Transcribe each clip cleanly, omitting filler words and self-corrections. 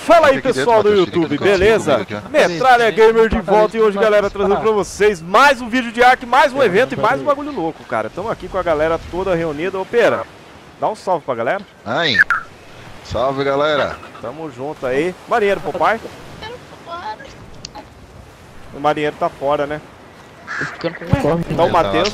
Fala aí pessoal do YouTube, beleza? Metralha Gamer de volta e hoje galera trazendo pra vocês mais um vídeo de Ark, mais um evento e mais um bagulho louco, cara. Estamos aqui com a galera toda reunida. Ô Pera, dá um salve pra galera. Ai, salve galera. Tamo junto aí. Marinheiro Popai. O marinheiro tá fora, né? Então o Matheus.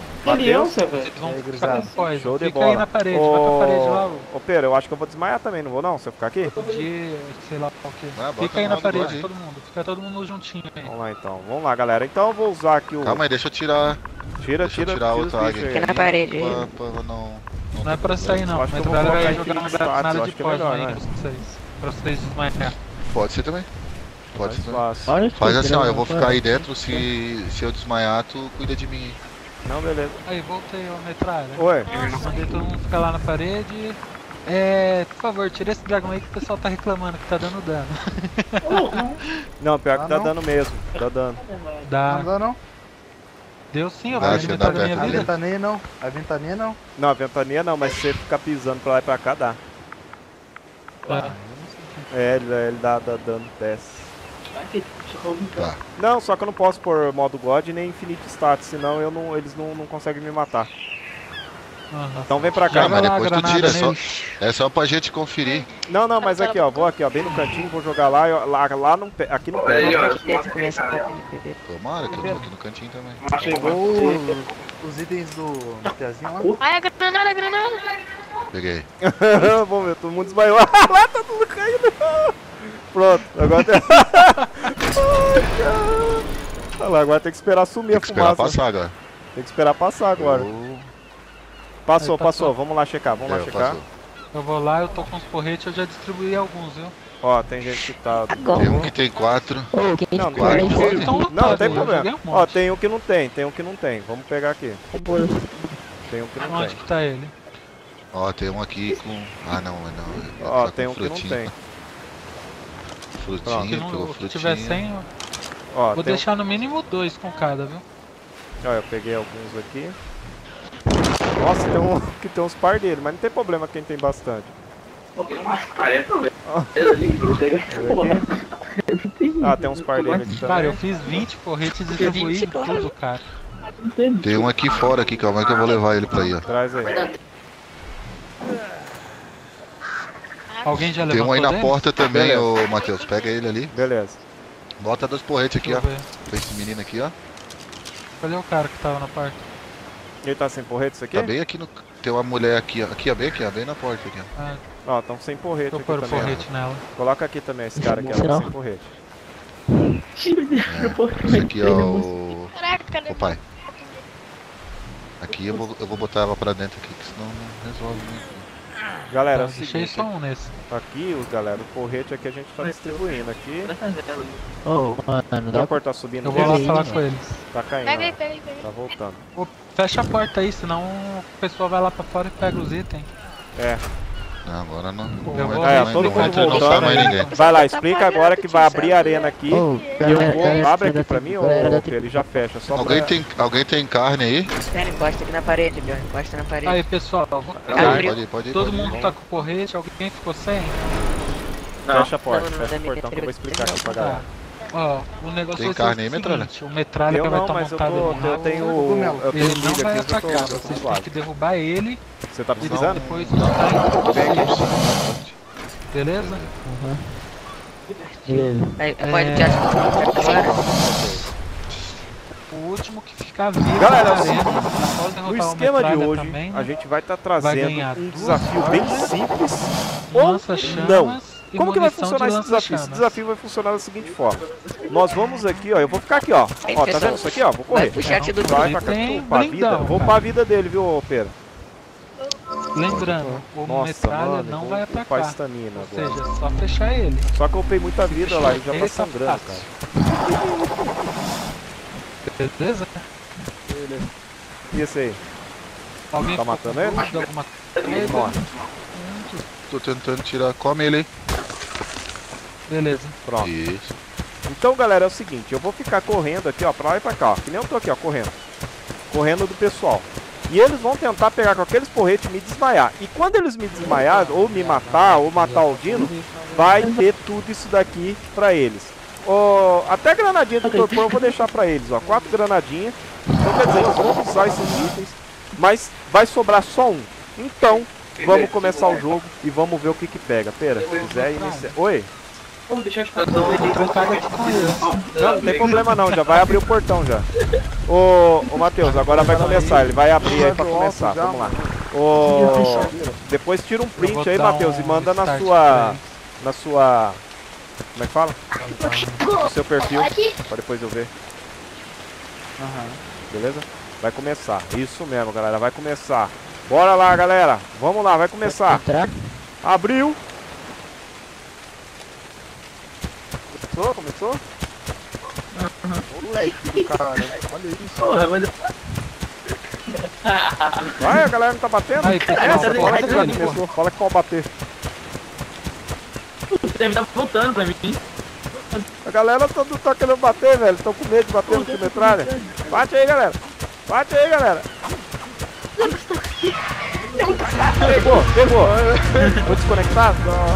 Show de bola. Fica aí na parede, vai pra parede lá. Ô Pera, eu acho que eu vou desmaiar também, não vou não? Se eu ficar aqui? Sei lá o que. Fica aí na parede, todo mundo. Fica todo mundo juntinho aí. Vamos lá então, vamos lá galera. Então eu vou usar aqui o... Calma aí, deixa eu tirar. Tira o tag. Fica na parede. Não é pra sair não, mas a galera vai jogar nada de pós aí pra vocês desmaiar. Pode ser também. Pode ser também. Faz assim, ó, eu vou ficar aí dentro, se eu desmaiar, tu cuida de mim. Não, beleza. Aí, voltei, ó, metralha. Oi. Mandei todo mundo ficar lá na parede. Por favor, tira esse dragão aí que o pessoal tá reclamando que tá dando dano. Não, pior que tá dando mesmo, tá dando. Dá. Não dá não? Deu sim, eu vou alimentar a minha A vida. ventania não. A ventania não. Não, a ventania não, mas se você ficar pisando pra lá e pra cá, dá. É, ele dá dano teste. Tá. Não, só que eu não posso pôr modo God nem Infinite Stats, senão eles não conseguem me matar. Então vem pra cá. Não, mas depois tu tira, é só pra gente conferir. Não, mas aqui ó, vou aqui ó, bem no cantinho, vou jogar lá, lá não, aqui não pega. Tomara que eu tô aqui no cantinho também. Chegou os itens do Piazinho lá. Ai, a granada, Peguei. Vamos ver, todo mundo desmaiou. Lá tá tudo caindo. Pronto, agora tem... Olha lá, agora tem que esperar sumir a fumaça. Passar agora. Tem que esperar passar agora. Passou, vamos lá checar, Eu vou lá, eu tô com os porretes, eu já distribuí alguns, viu? Ó, tem gente que tá... Tem um que tem 4. Não, Não tem problema. Ó, tem um que não tem, Vamos pegar aqui. Tem um que não Onde tem. que tá ele? Ó, tem um aqui com... Ah, não. Ó, tá tem com um que não frutinha. tem. Frutinha, pegou Se frutinha. tiver 100, Ó, vou deixar no mínimo 2 com cada, viu? Ó, eu peguei alguns aqui. Nossa, tem uns par dele, mas não tem problema quem tem bastante. Ah, tem uns par dele aqui também. Cara, eu fiz 20 porretes e distribuí em tudo, cara. Tem um aqui fora, aqui, calma aí que eu vou levar ele pra aí, ó. Traz aí. Alguém já Tem levantou um aí na deles? porta também, Beleza. ô Matheus. Pega ele ali. Beleza. Bota 2 porretes aqui, ó. Deixa eu ver. Pra esse menino aqui, ó. Cadê o cara que tava na porta? Ele tá sem porrete isso aqui? Tá bem aqui no... Tem uma mulher aqui, ó. Aqui, ó, bem na porta aqui, ó. Ó, tão sem porrete Vou aqui pôr o também. porrete nela. Coloca aqui também esse cara aqui, ó, sem porrete. Esse aqui é o... Caraca, O pai. Aqui eu vou botar ela pra dentro aqui, que senão não resolve muito. Galera, é o Deixei seguinte, só um nesse. aqui, galera, o porrete aqui a gente tá distribuindo aqui. Mano, O Cor tá subindo. Eu vou lá mesmo? falar com eles. Tá caindo, Pega aí, ó. pega aí. Tá voltando. Ô, fecha a porta aí, senão o pessoal vai lá pra fora e pega os itens. É. Não, agora não. Eu vou todo mundo não sai voltando mais aí. ninguém. Vai lá, explica agora que vai abrir a arena aqui. E eu vou... Abre aqui pra mim ou ele já fecha? Só Alguém pra... alguém tem carne aí? Espera, encosta aqui na parede, Bjorn. Encosta na parede. Aí, pessoal, Pode ir. todo mundo tá com porrete, alguém ficou sem? Fecha a porta, Não, fecha a portão que eu vou explicar aqui pra galera. Ó, o negócio Tem vai ser carne aí, o Metralha? seguinte, o Metralha Eu que vai não, estar mas eu montado no tenho rabo, eu tenho ele não milho vai aqui, eu atacar, tô vocês têm suave. que derrubar ele Você tá e precisando? depois montar Vem aqui. ele, beleza? Aí, pode já agora. O último que ficar vivo Galera, na arena, no após derrotar o esquema de Metralha hoje, também, a gente vai estar vai trazendo ganhar um duas desafio bem armas, simples. Ou lança-chamas não. e Como que vai munição funcionar de esse desafio? Esse lança-chamas. desafio vai funcionar da seguinte forma. Nós vamos aqui, ó. Eu vou ficar aqui, ó. Ó, tá vendo isso aqui, ó? Vou correr. Vai puxar aqui do Vai pra cá. Tem Upar a vida. blindão, Vou cara. upar a vida dele, viu, Pera? Lembrando, o Nossa, Metralha mano, não vou vai upar atacar, estamina ou agora. seja, só fechar ele. Só que eu upei muita vida lá e já tá Ele sangrando, fácil. cara. Beleza? E esse aí? Alguém Tá ficou matando com ele? dúvida, alguma Ele coisa? morre. Tô tentando tirar. Come ele aí. Beleza. Pronto. Isso. Então, galera, é o seguinte. Eu vou ficar correndo aqui, ó, pra lá e pra cá, ó. Que nem eu tô aqui, ó, correndo. Correndo do pessoal. E eles vão tentar pegar com aqueles porretes e me desmaiar. E quando eles me desmaiarem, ou me matar, ou matar o Dino, vai ter tudo isso daqui pra eles. Até granadinha do torpor eu vou deixar pra eles, ó. 4 granadinhas. Então quer dizer, eles vão usar esses itens, mas vai sobrar só um. Então, vamos começar o jogo e vamos ver o que pega. Pera, se quiser iniciar. Oi? Deixa eu te falar. Não tem problema não, já vai abrir o portão já. Ô Matheus, agora vai começar, ele vai abrir aí pra começar, vamos lá. Depois tira um print aí, Matheus, e manda na sua... Como é que fala? No seu perfil, pra depois eu ver. Beleza? Vai começar, isso mesmo galera, vai começar. Bora lá galera, vamos lá, vai começar. Abriu. Começou? Moleque do cara, olha isso. Vai, a galera não tá batendo? Aí, Fala que já começou, fala que pode bater. Deve estar voltando pra mim. A galera não tá querendo bater, velho. Estão com medo de bater no metralha. Bate aí, galera. Bate aí, galera. Pegou. Vou desconectar?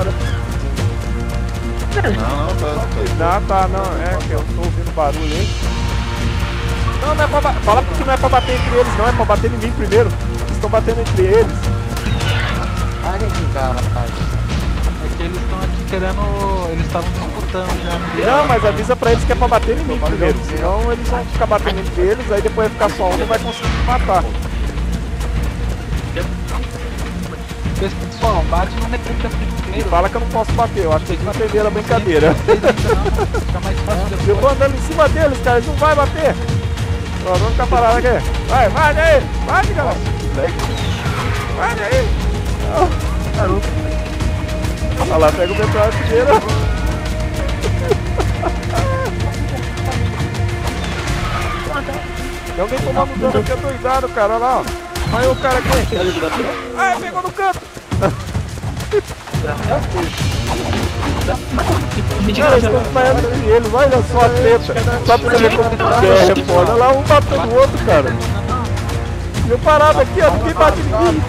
Não, é que eu tô ouvindo barulho aí. Não é pra bater. Fala porque não é pra bater entre eles, não é pra bater em mim primeiro. Eles estão batendo entre eles. Olha que cara, É que eles estão aqui querendo. Eles estavam disputando já. Não, mas avisa pra eles que é pra bater em mim primeiro. Senão eles vão ficar batendo entre eles, aí depois vai ficar só um e vai conseguir matar. Pessoal, bate no necreta primeiro. Fala que eu não posso bater, eu acho que eles não entenderam a brincadeira. Fica mais fácil depois. Eu vou andando em cima deles, cara, eles não vão bater. Ó, vamos ficar parados aqui. Vai aí, vai, galera. Vai aí. Olha lá, pega o metralha primeiro. Tem alguém tomando dano aqui adoidado, cara, olha lá, ó. Olha o cara aqui. Ai, pegou no canto. Cara, eles estão desmaiando entre eles, olha só a treta. Só pra você ver como é, pô. Olha lá, um batendo o outro, cara. E eu parado aqui, ó, ninguém bate em mim.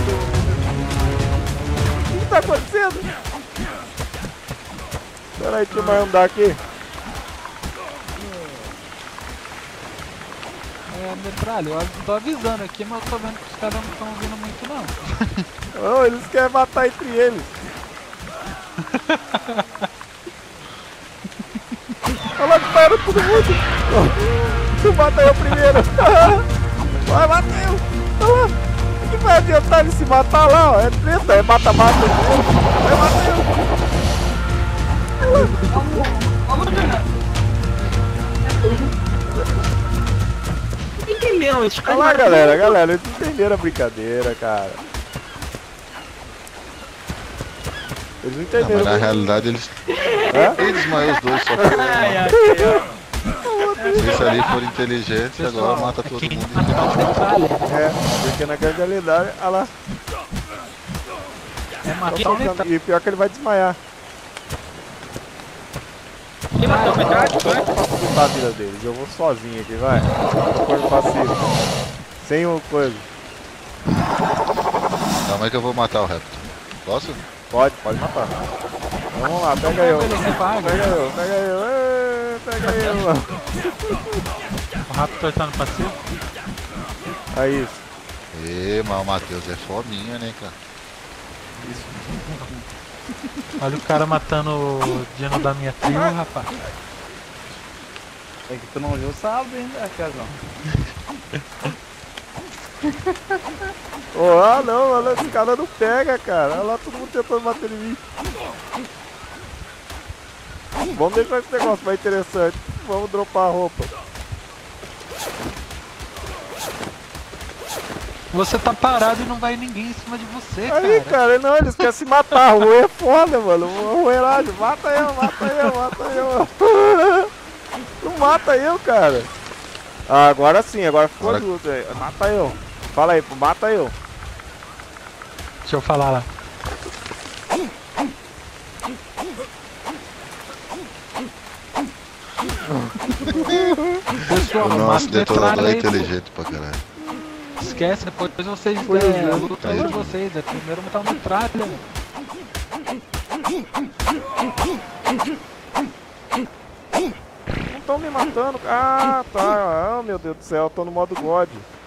O que tá acontecendo? Pera aí, deixa eu mais andar aqui. Metralha, eu tô avisando aqui, mas eu tô vendo que os caras não estão ouvindo muito não. Oh, eles querem matar entre eles. Olha lá, disparando todo mundo. Tu mata eu primeiro. Vai, mata eu. Olha lá. O que vai adiantar ele se matar lá? Ó? É treta, é mata-mata. Vai, mata eu. Olha lá, galera, eles entenderam a brincadeira, cara. Eles não entenderam. Não, mas na realidade eles... Ele desmaiou os dois, só que... Se isso ali for inteligente, agora mata todo mundo. Porque na realidade, olha lá. É matar E pior que ele vai desmaiar. Quem matou o metade? Vou facilitar a vida deles, eu vou sozinho aqui, vai. Corpo passivo. Sem uma coisa. Calma aí que eu vou matar o Raptor. Posso? Pode matar. Vamos lá, pega eu. Pega eu. O Raptor tá no passivo? É isso. Mas o Matheus é fominha, né, cara? Olha o cara matando o Dino da minha trio, rapaz. É que tu não viu o saldo ainda, casal. Não, olha, esse cara não pega, cara. Olha lá, todo mundo tentando bater em mim. Vamos deixar esse negócio mais interessante. Vamos dropar a roupa. Você tá parado e não vai ninguém em cima de você, aí, cara, não, eles querem se matar. O Rui é foda, mano. O Ruelagem, mata eu. Não mata eu, cara. Ah, agora sim, agora ficou justo. Mata eu. Fala aí, mata eu. Deixa eu falar lá. O nosso detonador é inteligente pra caralho. esquece, depois vocês lutam de vocês. É primeiro matar o metralha. Não estão me matando. Ah, tá. Oh, meu Deus do céu, eu tô no modo God.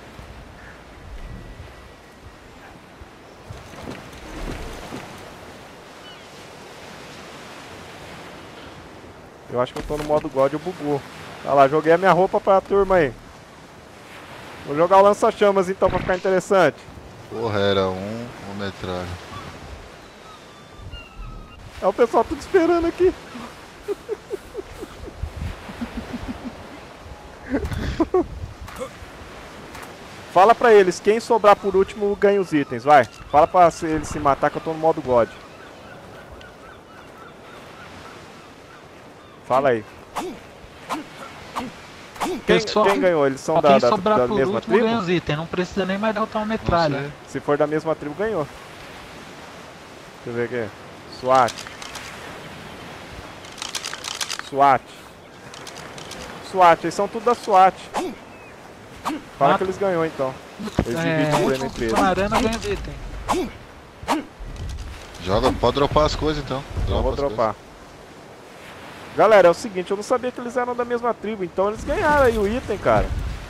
Eu acho que eu tô no modo God, eu bugou. Tá lá, joguei a minha roupa pra turma aí. Vou jogar o lança-chamas então pra ficar interessante. Porra, era um metralha. É o pessoal tudo esperando aqui. Fala pra eles, quem sobrar por último ganha os itens, vai. Fala pra eles se matar que eu tô no modo God. Fala aí. Quem ganhou? Eles são da mesma tribo? Ganha os itens, não precisa nem mais derrotar uma metralha. Se for da mesma tribo, ganhou. Deixa eu ver aqui. SWAT. SWAT. SWAT, eles são tudo da SWAT. Fala que eles ganhou então. Eles dividem o prêmio entre eles. Na arena ganha os itens. Joga, pode dropar as coisas então. Não vou dropar. Galera, é o seguinte, eu não sabia que eles eram da mesma tribo, então eles ganharam aí o item, cara.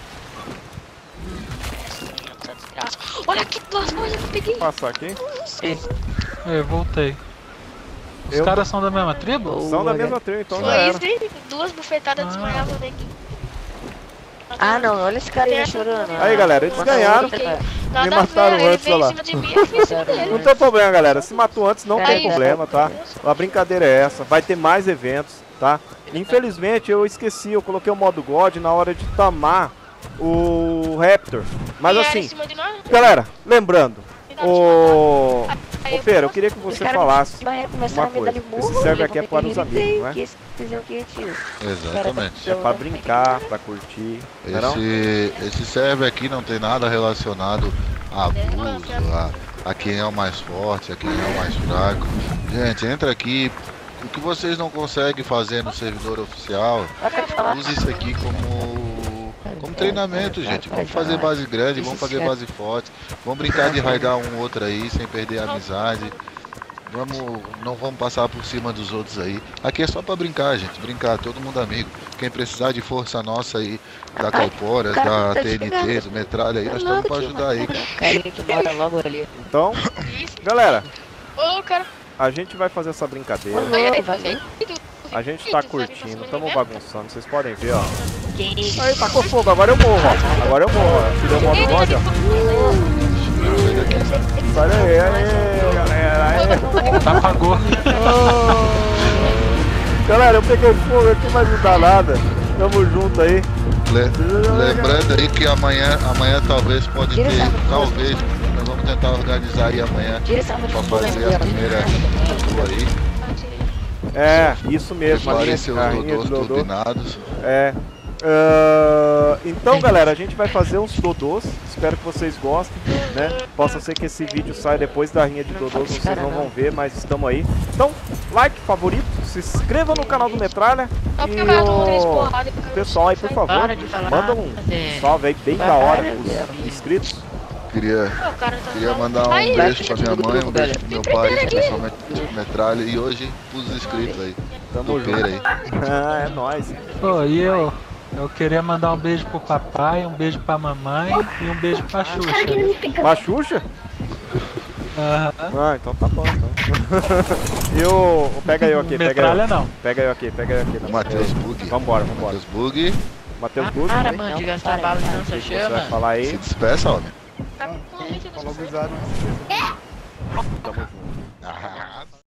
Olha que duas coisas que eu peguei. Vou passar aqui. Eu voltei. Os caras são da mesma tribo? São da mesma tribo, então já Foi era. isso, hein? Duas bufetadas desmaiavam daqui. Ah não, olha esse cara aí chorando. Aí galera, eles ganharam. Me mataram antes, olha lá. Não tem problema, galera. Se matou antes, não tem problema, tá? A brincadeira é essa. Vai ter mais eventos, tá? Infelizmente, eu esqueci. Eu coloquei o modo God na hora de tamar o Raptor. Mas assim, galera, lembrando. Ô Pera, eu queria que você falasse uma coisa. Esse server aqui é para os amigos, não é? Exatamente. É para brincar, para curtir. Esse server aqui não tem nada relacionado a abuso, a quem é o mais forte, a quem é o mais fraco. Gente, entra aqui. O que vocês não conseguem fazer no servidor oficial, use isso aqui como treinamento, gente. Vamos fazer base grande, vamos fazer base forte. Vamos brincar de raidar um outro aí, sem perder a amizade. Não vamos passar por cima dos outros aí. Aqui é só pra brincar, gente. Brincar, todo mundo amigo. Quem precisar de força nossa aí, da Calporas, da TNT, do Metralha aí, nós estamos pra ajudar aí. Então, galera, a gente vai fazer essa brincadeira. A gente tá curtindo, estamos bagunçando, vocês podem ver, ó. Aí, tacou fogo, agora eu morro, ó. Agora eu morro, ó. Tirei o modo God, ó. Sai daí, aí, galera. Aí. Apagou. Galera, eu peguei fogo aqui, mas não dá nada. Tamo junto aí. Lembrando aí que amanhã talvez pode ter, talvez, nós vamos tentar organizar aí amanhã pra fazer a primeira tour aí. É, isso mesmo, apareceu os dodôs turbinados. É. Então galera, a gente vai fazer uns dodôs. Espero que vocês gostem, né? Possa ser que esse vídeo saia depois da rinha de dodôs, vocês não vão ver, mas estamos aí. Então, like, favorito, se inscreva no canal do Metralha. E o pessoal aí, por favor, manda um salve aí bem da hora pros inscritos. Queria mandar um beijo pra minha mãe, um beijo pro meu pai, principalmente pro Metralha, e hoje pros inscritos aí. Tamo junto aí. É nóis. Pô, e eu queria mandar um beijo pro papai, um beijo pra mamãe e um beijo pra Xuxa. Pra Xuxa? Ah, então tá bom, então. Pega eu aqui, Metralha não. Pega eu aqui. Matheus Bug. Vambora. Matheus Bug. Matheus Bug. Para, mano, de gastar bala de lança-chama. Vai falar aí. Se despeça, homem. Falou, Tamo junto.